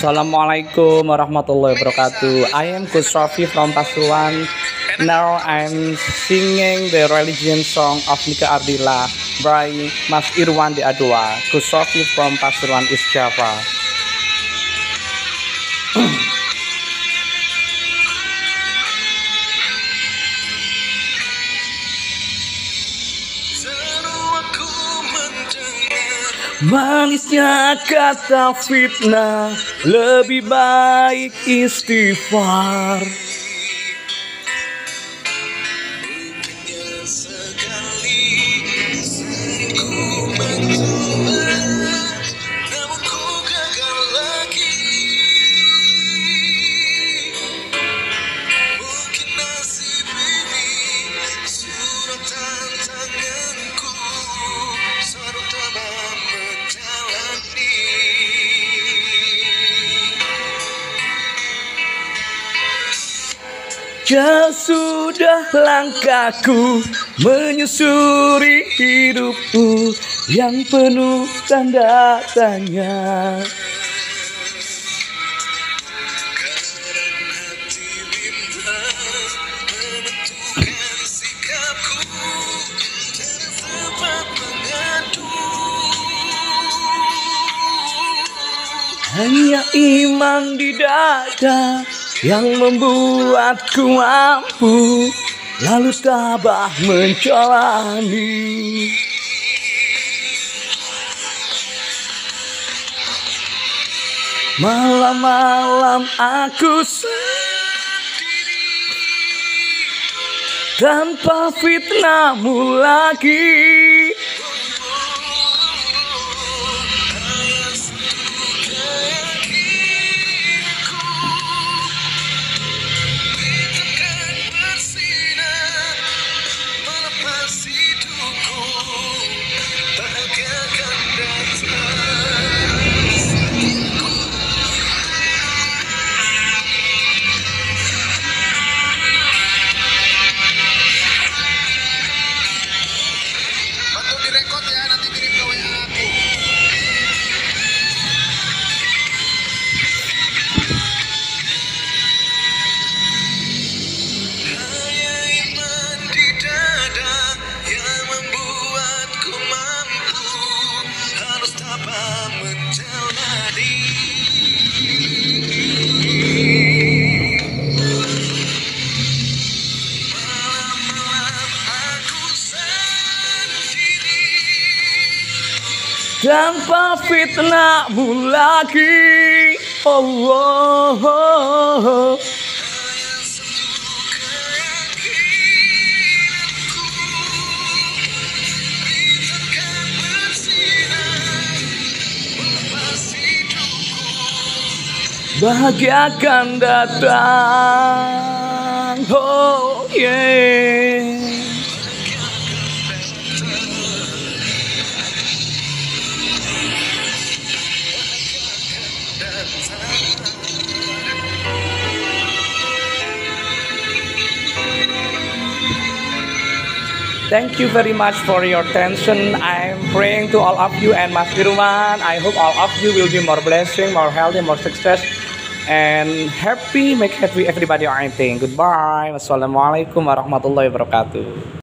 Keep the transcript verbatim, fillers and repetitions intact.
Assalamualaikum warahmatullahi wabarakatuh. I am Gus Rafi from Pasuruan. Now I'm singing the religion song of Nika Ardila by Mas Irwan di Adua. Gus Rafi from Pasuruan, East Java. Manisnya kata fitnah, lebih baik istighfar. Jauh sudah langkahku menyusuri hidupku yang penuh tanda tanya. Hanya iman di dada yang membuatku mampu lalu tabah menjalani. Malam-malam aku sendiri tanpa fitnahmu lagi. Tanpa fitnahmu lagi, oh, oh, oh, oh. Bahagia akan datang, oh yeah. Thank you very much for your attention. I'm praying to all of you and Mas Irwan. I hope all of you will be more blessing, more healthy, more success, and happy. Make happy everybody or anything. Goodbye. Wassalamualaikum warahmatullahi wabarakatuh.